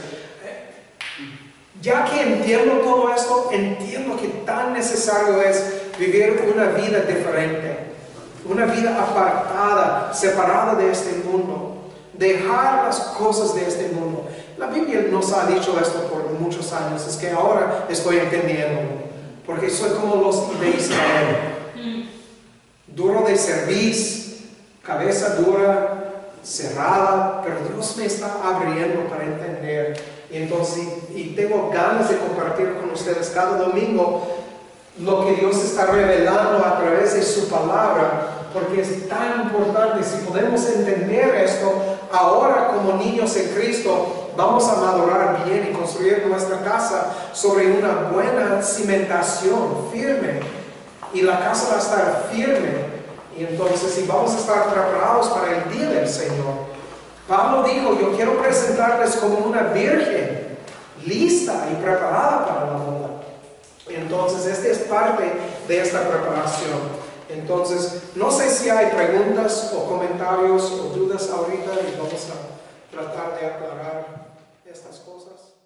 Ya que entiendo todo esto, entiendo que tan necesario es vivir una vida diferente, una vida apartada, separada de este mundo, dejar las cosas de este mundo. La Biblia nos ha dicho esto por muchos años, es que ahora estoy entendiendo, porque soy como los de Israel, duro de cerviz, cabeza dura, cerrada, pero Dios me está abriendo para entender. Y entonces, y tengo ganas de compartir con ustedes cada domingo lo que Dios está revelando a través de su palabra, porque es tan importante. Si podemos entender esto ahora como niños en Cristo, vamos a madurar bien y construir nuestra casa sobre una buena cimentación firme, y la casa va a estar firme. Y entonces, si vamos a estar preparados para el día del Señor. Pablo dijo, yo quiero presentarles como una virgen lista y preparada para la boda. Entonces, esta es parte de esta preparación. Entonces, no sé si hay preguntas o comentarios o dudas ahorita, y vamos a tratar de aclarar estas cosas.